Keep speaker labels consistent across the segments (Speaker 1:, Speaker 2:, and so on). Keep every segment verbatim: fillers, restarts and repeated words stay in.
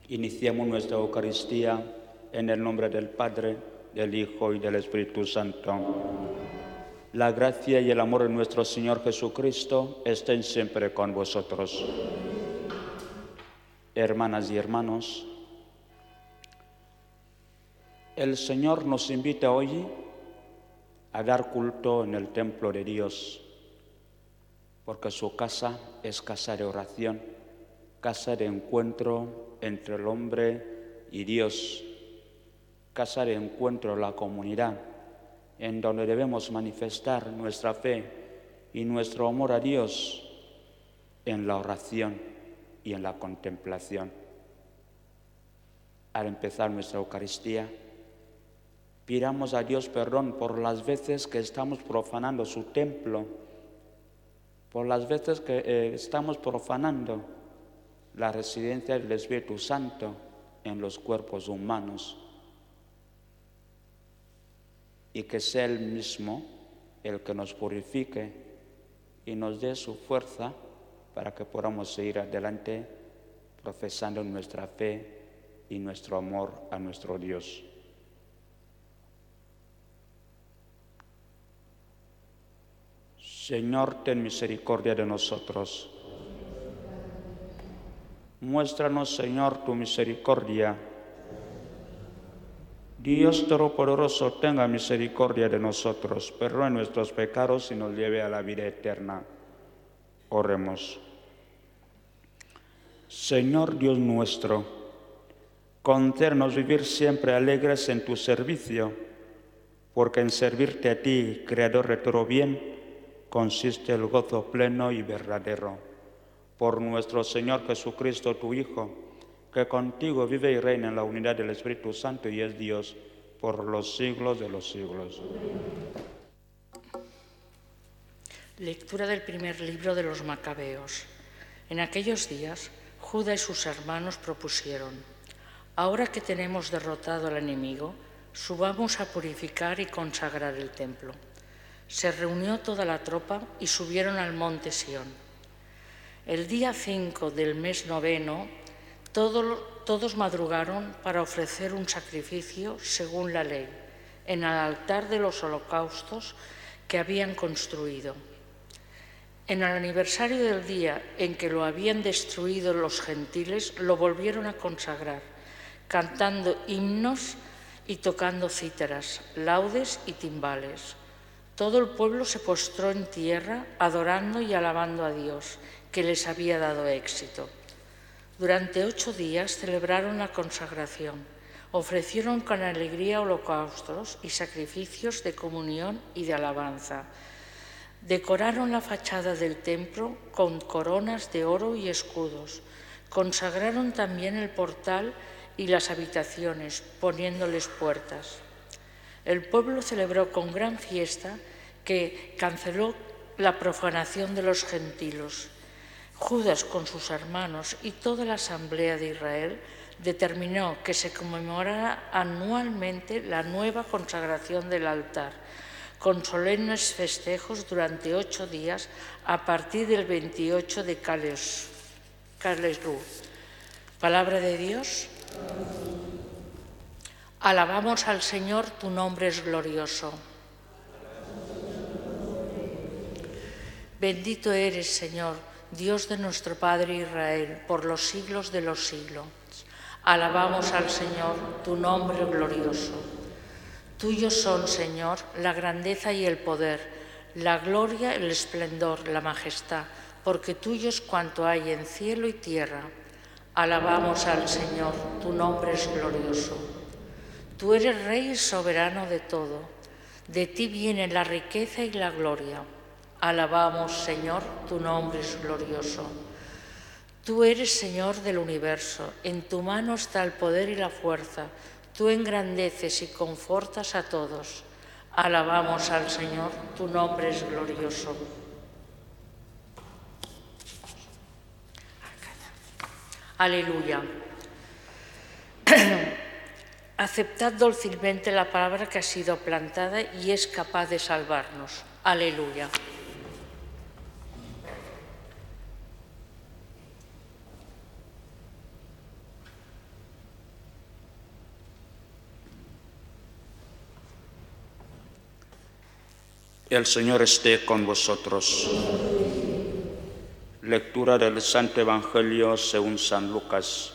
Speaker 1: Iniciamos nuestra Eucaristía en el nombre del Padre, del Hijo y del Espíritu Santo. La gracia y el amor de nuestro Señor Jesucristo estén siempre con vosotros. Hermanas y hermanos, el Señor nos invita hoy a dar culto en el templo de Dios, porque su casa es casa de oración, casa de encuentro entre el hombre y Dios, casa de encuentro de la comunidad, en donde debemos manifestar nuestra fe y nuestro amor a Dios en la oración y en la contemplación. Al empezar nuestra Eucaristía, pidamos a Dios perdón por las veces que estamos profanando su templo, por las veces que eh, estamos profanando la residencia del Espíritu Santo en los cuerpos humanos, y que sea Él mismo el que nos purifique y nos dé su fuerza para que podamos seguir adelante profesando nuestra fe y nuestro amor a nuestro Dios. Señor, ten misericordia de nosotros. Muéstranos, Señor, tu misericordia. Dios Todopoderoso, tenga misericordia de nosotros, perdone nuestros pecados y nos lleve a la vida eterna. Oremos. Señor Dios nuestro, concédenos vivir siempre alegres en tu servicio, porque en servirte a ti, Creador de todo bien, consiste el gozo pleno y verdadero. Por nuestro Señor Jesucristo, tu Hijo, que contigo vive y reina en la unidad del Espíritu Santo y es Dios por los siglos de los siglos.
Speaker 2: Lectura del primer libro de los Macabeos. En aquellos días, Judá y sus hermanos propusieron: ahora que tenemos derrotado al enemigo, subamos a purificar y consagrar el templo. Se reunió toda la tropa y subieron al monte Sión. El día cinco del mes noveno, todo, todos madrugaron para ofrecer un sacrificio según la ley, en el altar de los holocaustos que habían construido. En el aniversario del día en que lo habían destruido los gentiles, lo volvieron a consagrar, cantando himnos y tocando cítaras, laudes y timbales. Todo el pueblo se postró en tierra, adorando y alabando a Dios, que les había dado éxito. Durante ocho días celebraron la consagración, ofrecieron con alegría holocaustos y sacrificios de comunión y de alabanza. Decoraron la fachada del templo con coronas de oro y escudos. Consagraron también el portal y las habitaciones, poniéndoles puertas. El pueblo celebró con gran fiesta que canceló la profanación de los gentiles. Judas con sus hermanos y toda la asamblea de Israel determinó que se conmemorara anualmente la nueva consagración del altar, con solemnes festejos durante ocho días a partir del veintiocho de Casleu. Palabra de Dios. Alabamos al Señor, tu nombre es glorioso. Bendito eres, Señor, Dios de nuestro Padre Israel, por los siglos de los siglos. Alabamos al Señor, tu nombre glorioso. Tuyos son, Señor, la grandeza y el poder, la gloria, el esplendor, la majestad, porque tuyo es cuanto hay en cielo y tierra. Alabamos al Señor, tu nombre es glorioso. Tú eres Rey y soberano de todo, de ti viene la riqueza y la gloria. Alabamos, Señor, tu nombre es glorioso. Tú eres Señor del universo, en tu mano está el poder y la fuerza. Tú engrandeces y confortas a todos. Alabamos al Señor, tu nombre es glorioso. Aleluya. Aceptad dócilmente la palabra que ha sido plantada y es capaz de salvarnos. Aleluya.
Speaker 1: El Señor esté con vosotros. Lectura del Santo Evangelio según San Lucas.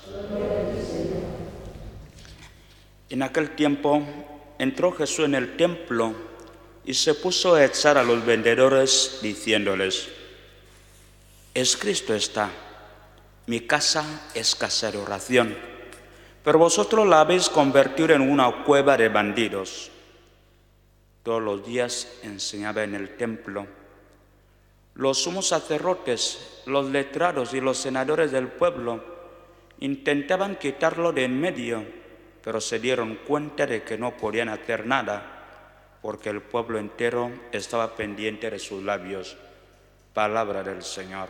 Speaker 1: En aquel tiempo entró Jesús en el templo y se puso a echar a los vendedores diciéndoles: Escrito está, mi casa es casa de oración, pero vosotros la habéis convertido en una cueva de bandidos. Todos los días enseñaba en el templo. Los sumos sacerdotes, los letrados y los senadores del pueblo intentaban quitarlo de en medio, pero se dieron cuenta de que no podían hacer nada, porque el pueblo entero estaba pendiente de sus labios. Palabra del Señor.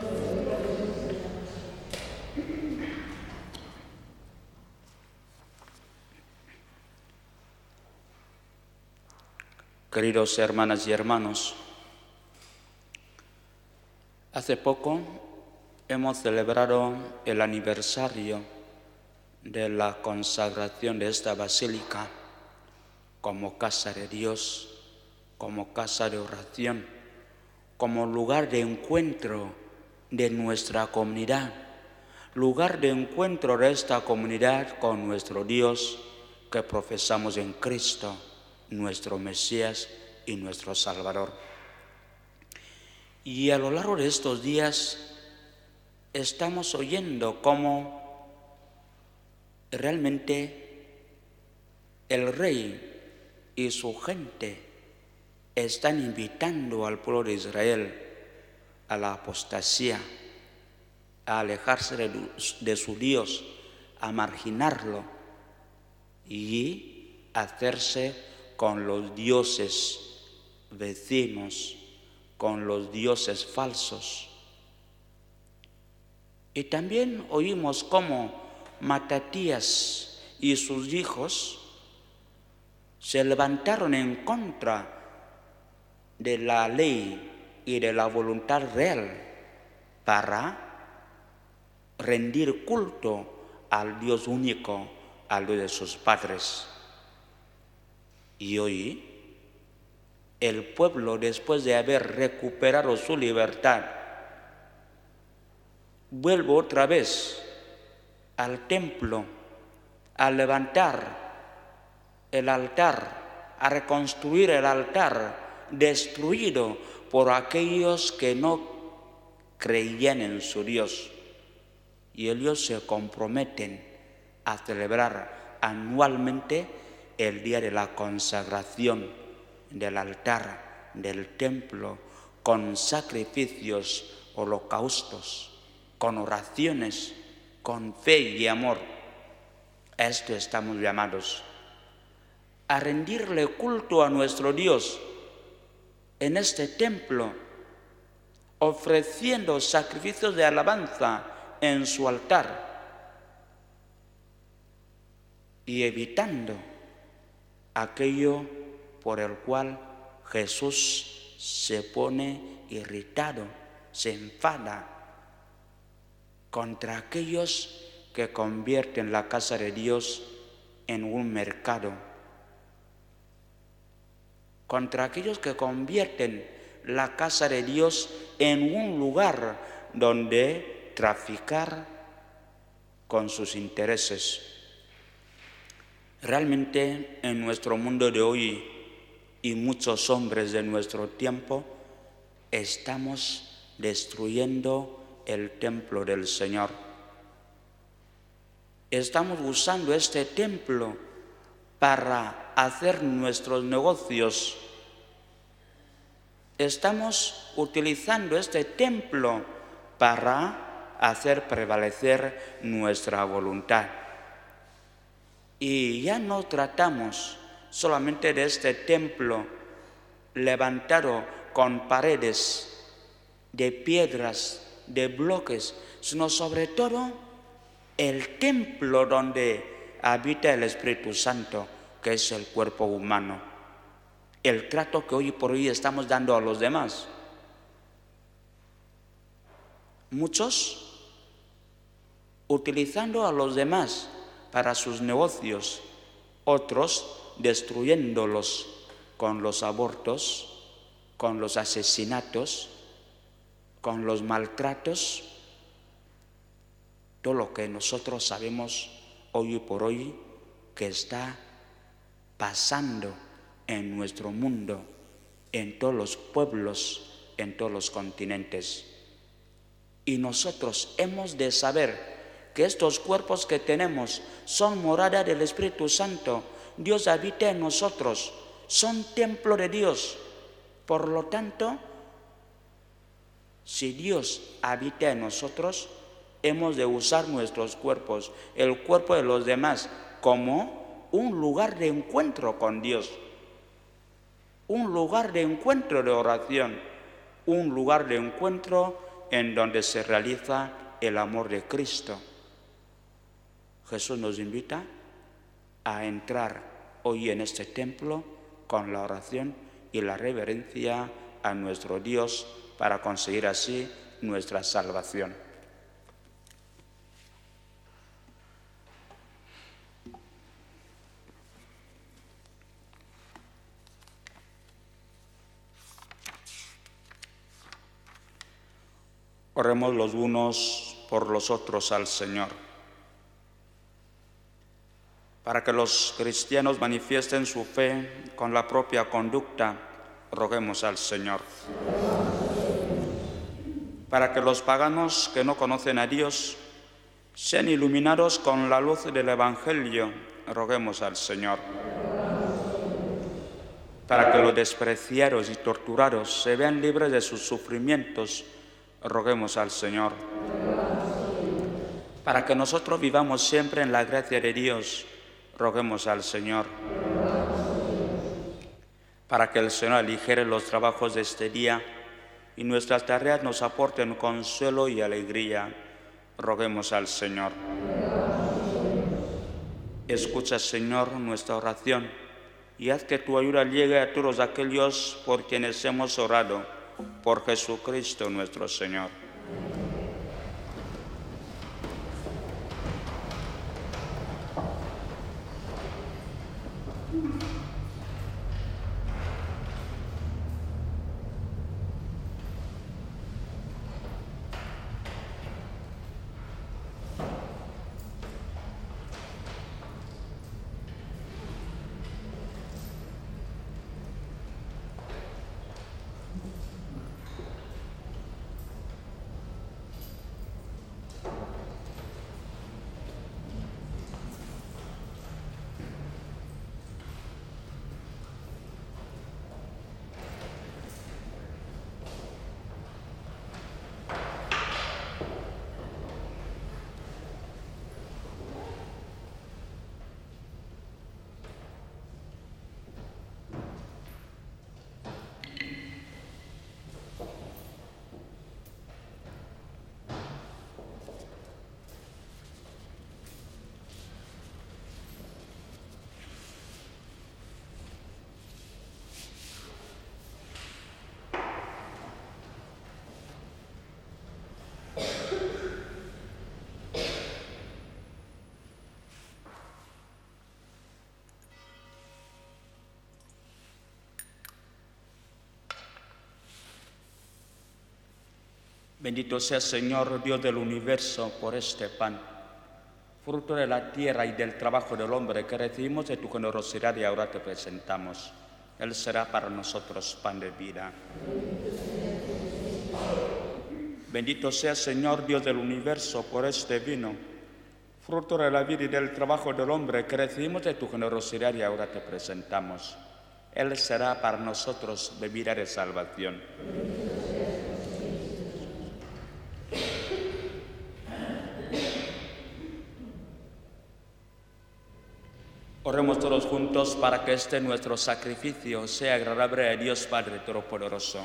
Speaker 1: Queridos hermanas y hermanos, hace poco hemos celebrado el aniversario de la consagración de esta basílica como casa de Dios, como casa de oración, como lugar de encuentro de nuestra comunidad, lugar de encuentro de esta comunidad con nuestro Dios que profesamos en Cristo, nuestro Mesías y nuestro Salvador. Y a lo largo de estos días estamos oyendo cómo realmente el rey y su gente están invitando al pueblo de Israel a la apostasía, a alejarse de, de su Dios, a marginarlo y hacerse con los dioses vecinos, con los dioses falsos. Y también oímos cómo Matatías y sus hijos se levantaron en contra de la ley y de la voluntad real para rendir culto al Dios único, al Dios de sus padres. Y hoy el pueblo, después de haber recuperado su libertad, vuelve otra vez al templo a levantar el altar, a reconstruir el altar destruido por aquellos que no creían en su Dios. Y ellos se comprometen a celebrar anualmente el día de la consagración del altar, del templo, con sacrificios, holocaustos, con oraciones, con fe y amor. A esto estamos llamados, a rendirle culto a nuestro Dios en este templo, ofreciendo sacrificios de alabanza en su altar y evitando aquello por el cual Jesús se pone irritado, se enfada contra aquellos que convierten la casa de Dios en un mercado, contra aquellos que convierten la casa de Dios en un lugar donde traficar con sus intereses. Realmente en nuestro mundo de hoy y muchos hombres de nuestro tiempo estamos destruyendo el templo del Señor. Estamos usando este templo para hacer nuestros negocios. Estamos utilizando este templo para hacer prevalecer nuestra voluntad. Y ya no tratamos solamente de este templo levantado con paredes de piedras, de bloques, sino sobre todo el templo donde habita el Espíritu Santo, que es el cuerpo humano. El trato que hoy por hoy estamos dando a los demás. Muchos utilizando a los demás para sus negocios, otros destruyéndolos con los abortos, con los asesinatos, con los maltratos, todo lo que nosotros sabemos hoy por hoy que está pasando en nuestro mundo, en todos los pueblos, en todos los continentes. Y nosotros hemos de saber que estos cuerpos que tenemos son morada del Espíritu Santo. Dios habita en nosotros, son templo de Dios. Por lo tanto, si Dios habita en nosotros, hemos de usar nuestros cuerpos, el cuerpo de los demás, como un lugar de encuentro con Dios, un lugar de encuentro de oración, un lugar de encuentro en donde se realiza el amor de Cristo. Jesús nos invita a entrar hoy en este templo con la oración y la reverencia a nuestro Dios para conseguir así nuestra salvación. Oremos los unos por los otros al Señor, para que los cristianos manifiesten su fe con la propia conducta. Roguemos al Señor. Para que los paganos que no conocen a Dios sean iluminados con la luz del Evangelio. Roguemos al Señor. Para que los despreciados y torturados se vean libres de sus sufrimientos. Roguemos al Señor. Para que nosotros vivamos siempre en la gracia de Dios. Roguemos al Señor. Para que el Señor aligere los trabajos de este día y nuestras tareas nos aporten consuelo y alegría. Roguemos al Señor. Escucha, Señor, nuestra oración y haz que tu ayuda llegue a todos aquellos por quienes hemos orado. Por Jesucristo nuestro Señor. Bendito sea, Señor, Dios del universo, por este pan, fruto de la tierra y del trabajo del hombre que recibimos de tu generosidad y ahora te presentamos. Él será para nosotros pan de vida. Bendito sea, Señor, Dios del universo, por este vino, fruto de la vida y del trabajo del hombre que recibimos de tu generosidad y ahora te presentamos. Él será para nosotros bebida de salvación. Oremos todos juntos para que este nuestro sacrificio sea agradable a Dios Padre Todopoderoso.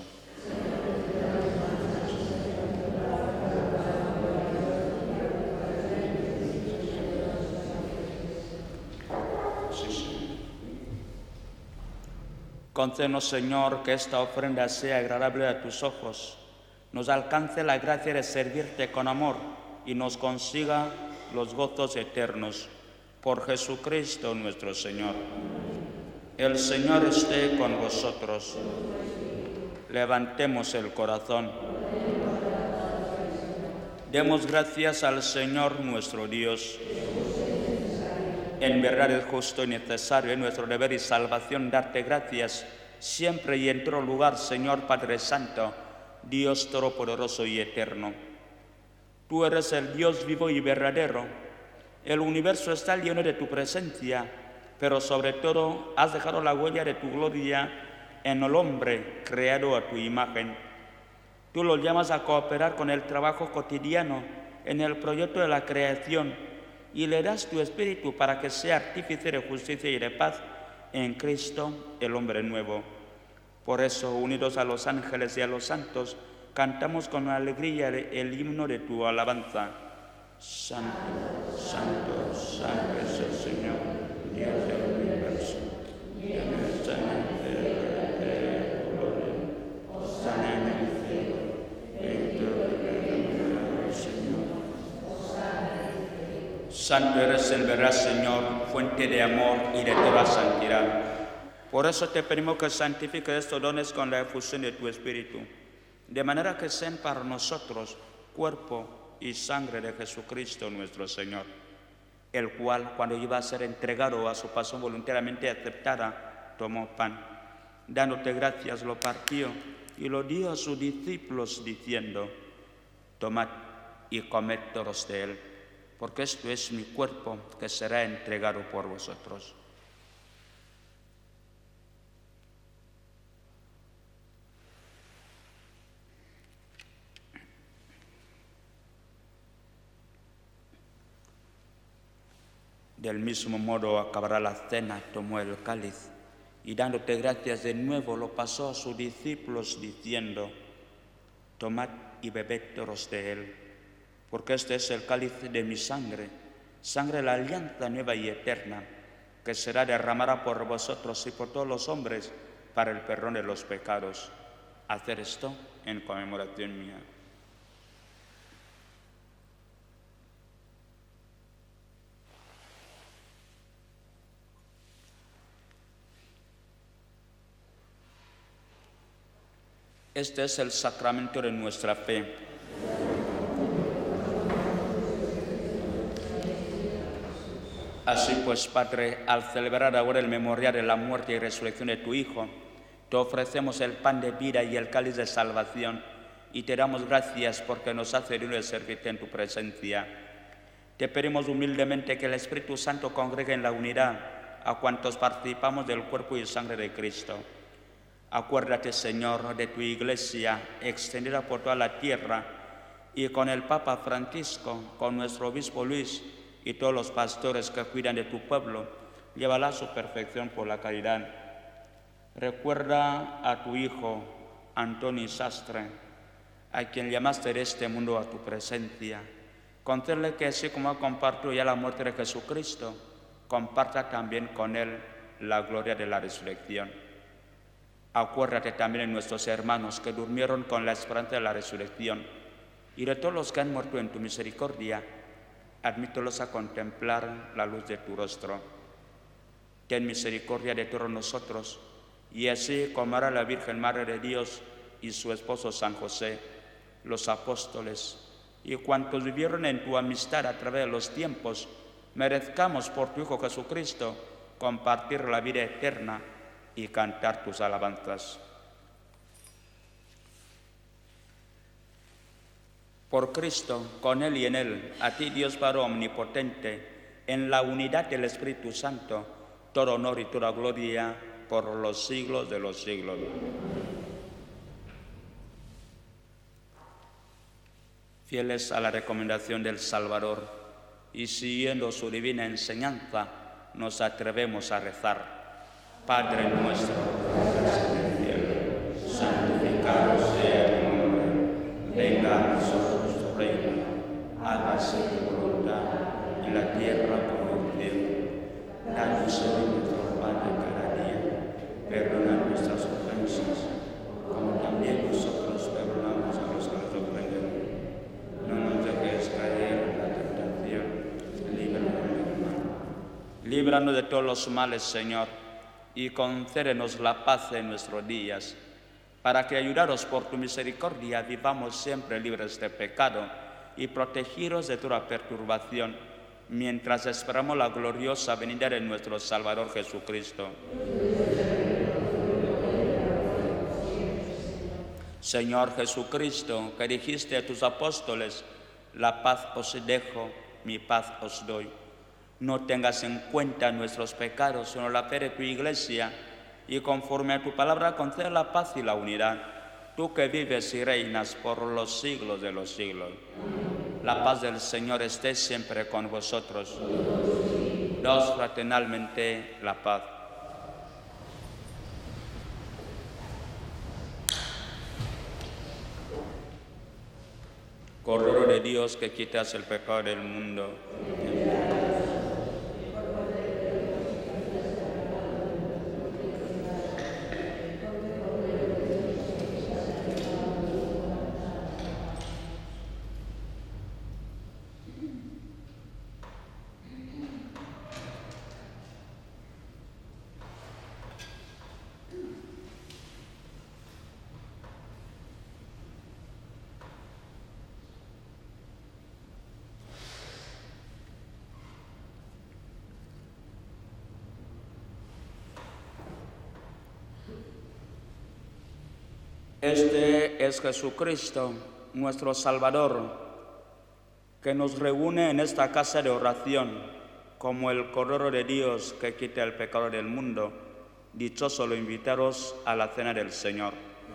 Speaker 1: Concédenos, Señor, que esta ofrenda sea agradable a tus ojos, nos alcance la gracia de servirte con amor y nos consiga los gozos eternos. Por Jesucristo nuestro Señor. El Señor esté con vosotros. Levantemos el corazón. Demos gracias al Señor nuestro Dios. En verdad es justo y necesario, es nuestro deber y salvación darte gracias siempre y en todo lugar, Señor Padre Santo, Dios Todopoderoso y Eterno. Tú eres el Dios vivo y verdadero. El universo está lleno de tu presencia, pero sobre todo has dejado la huella de tu gloria en el hombre creado a tu imagen. Tú lo llamas a cooperar con el trabajo cotidiano en el proyecto de la creación y le das tu espíritu para que sea artífice de justicia y de paz en Cristo, el hombre nuevo. Por eso, unidos a los ángeles y a los santos, cantamos con alegría el himno de tu alabanza. Santo, santo, santo es el Señor, Dios del universo. Lleno está en el cielo de tu gloria. Hosana en el cielo. Bendito el Señor. Santo eres en verdad, Señor, fuente de amor y de toda santidad. Por eso te pedimos que santifiques estos dones con la efusión de tu Espíritu, de manera que sean para nosotros cuerpo y sangre de Jesucristo nuestro Señor, el cual, cuando iba a ser entregado a su pasión voluntariamente aceptada, tomó pan. Dándote gracias, lo partió y lo dio a sus discípulos, diciendo: tomad y comed todos de él, porque esto es mi cuerpo que será entregado por vosotros. Del mismo modo acabará la cena, tomó el cáliz y dándote gracias de nuevo lo pasó a sus discípulos diciendo: tomad y bebed todos de él, porque este es el cáliz de mi sangre, sangre de la alianza nueva y eterna, que será derramada por vosotros y por todos los hombres para el perdón de los pecados. Hacer esto en conmemoración mía. Este es el sacramento de nuestra fe. Así pues, Padre, al celebrar ahora el memorial de la muerte y resurrección de tu Hijo, te ofrecemos el pan de vida y el cáliz de salvación y te damos gracias porque nos hace digno de servirte en tu presencia. Te pedimos humildemente que el Espíritu Santo congregue en la unidad a cuantos participamos del cuerpo y sangre de Cristo. Acuérdate, Señor, de tu Iglesia extendida por toda la tierra y con el Papa Francisco, con nuestro Obispo Luis y todos los pastores que cuidan de tu pueblo, llévala a su perfección por la caridad. Recuerda a tu Hijo, Antonio Sastre, a quien llamaste de este mundo a tu presencia. Concédele que así como ha compartido ya la muerte de Jesucristo, comparta también con él la gloria de la resurrección. Acuérdate también de nuestros hermanos que durmieron con la esperanza de la resurrección y de todos los que han muerto en tu misericordia, admítelos a contemplar la luz de tu rostro. Ten misericordia de todos nosotros y así como era la Virgen Madre de Dios y su esposo San José, los apóstoles y cuantos vivieron en tu amistad a través de los tiempos, merezcamos por tu Hijo Jesucristo compartir la vida eterna y cantar tus alabanzas. Por Cristo, con Él y en Él, a ti Dios Padre omnipotente, en la unidad del Espíritu Santo, todo honor y toda gloria por los siglos de los siglos. Fieles a la recomendación del Salvador y siguiendo su divina enseñanza, nos atrevemos a rezar. Padre nuestro, que estás en el cielo, santificado sea tu nombre. Venga a nosotros tu reino. Hágase tu voluntad en la tierra como en el cielo. Danos hoy nuestro pan de cada día. Perdona nuestras ofensas, como también nosotros perdonamos a los que nos ofenden. No nos dejes caer en la tentación. Líbranos del mal. Líbranos de todos los males, Señor, y concédenos la paz en nuestros días, para que, ayudados por tu misericordia, vivamos siempre libres de pecado y protegidos de toda perturbación, mientras esperamos la gloriosa venida de nuestro Salvador Jesucristo. Señor Jesucristo, que dijiste a tus apóstoles, la paz os dejo, mi paz os doy. No tengas en cuenta nuestros pecados, sino la fe de tu Iglesia, y conforme a tu palabra concede la paz y la unidad, tú que vives y reinas por los siglos de los siglos. La paz del Señor esté siempre con vosotros. Daos fraternalmente la paz. Cordero de Dios, que quitas el pecado del mundo. Este es Jesucristo, nuestro Salvador, que nos reúne en esta casa de oración como el Cordero de Dios que quita el pecado del mundo. Dichosos los invitados a la cena del Señor.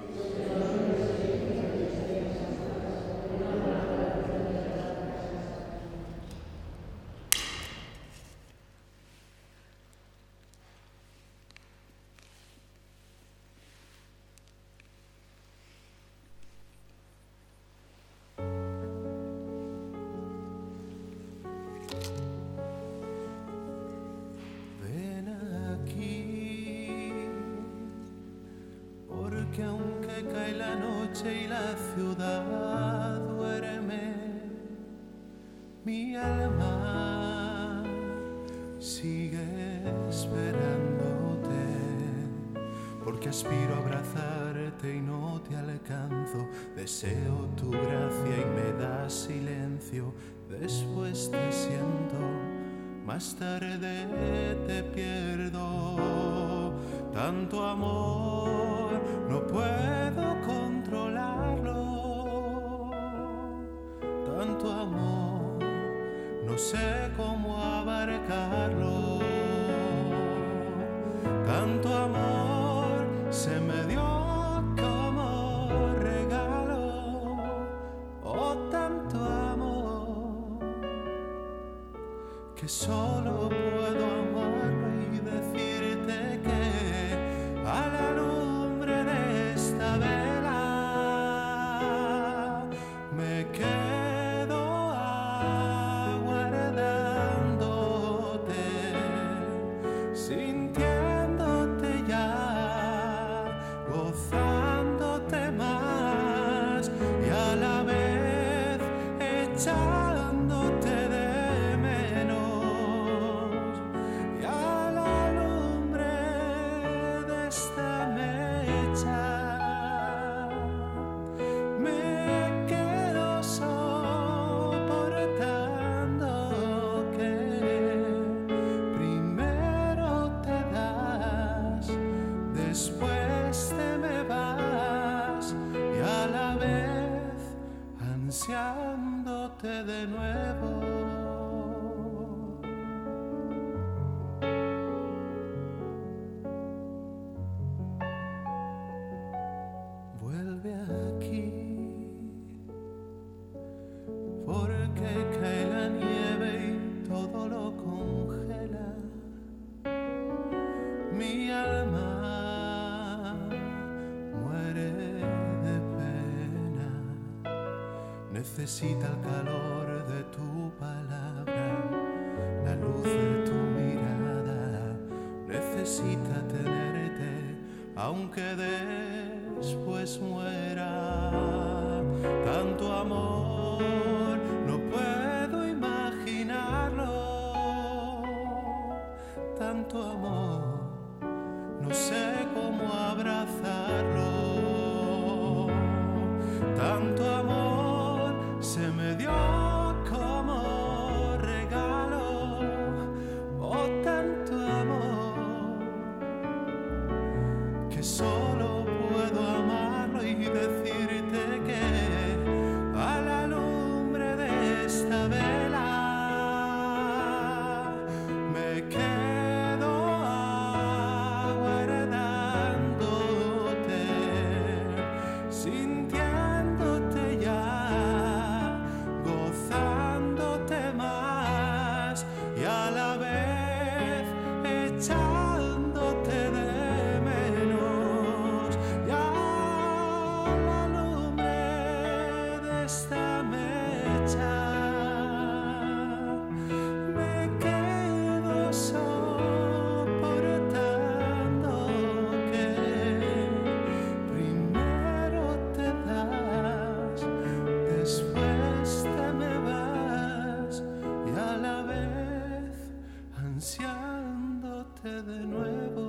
Speaker 3: Que aunque cae la noche y la ciudad duerme, mi alma sigue esperándote, porque aspiro a abrazarte y no te alcanzo. Deseo tu gracia y me das silencio, después te siento, más tarde te pierdo. Tanto amor no puedo controlarlo, tanto amor no sé cómo abarcarlo, tanto amor se me dio como regalo, oh tanto amor que solo puedo amarlo y decirte que a la lumbre de esta vela me quedo aguardándote, sintiéndote ya, gozándote más y a la vez echándote de menos, y a la lumbre de esta mecha me quedo soportando que primero te das, después te me vas, y a la vez ansiándote de nuevo. Vuelve aquí, porque cae la nieve y todo lo congela. Mi alma muere de pena, necesita el calor de tu palabra, la luz de tu mirada, necesita tenerte aunque después muera. Tanto amor no puedo imaginarlo, tanto amor no sé cómo abrazarlo, tanto amor se me dio como regalo, oh tanto amor, que solo puedo amarlo y decirte que a la lumbre de esta vela me quedo aguardándote, sintiéndote ya, gozándote más y a la vez echándote de menos. Ya la lumbre de esta mecha me quedo soportando que primero te das, después te me vas y a la vez ansiándote de nuevo.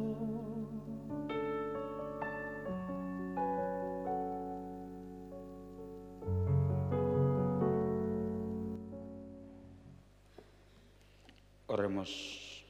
Speaker 1: Oremos.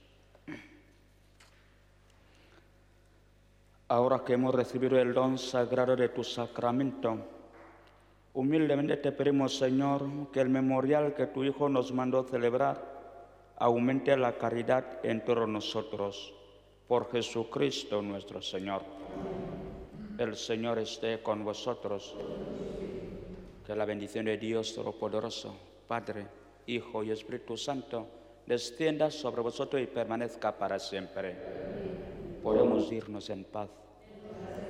Speaker 1: Ahora que hemos recibido el don sagrado de tu sacramento, humildemente te pedimos, Señor, que el memorial que tu Hijo nos mandó celebrar aumente la caridad en todos nosotros. Por Jesucristo nuestro Señor. El Señor esté con vosotros. Que la bendición de Dios Todopoderoso, Padre, Hijo y Espíritu Santo, descienda sobre vosotros y permanezca para siempre. Podemos irnos en paz.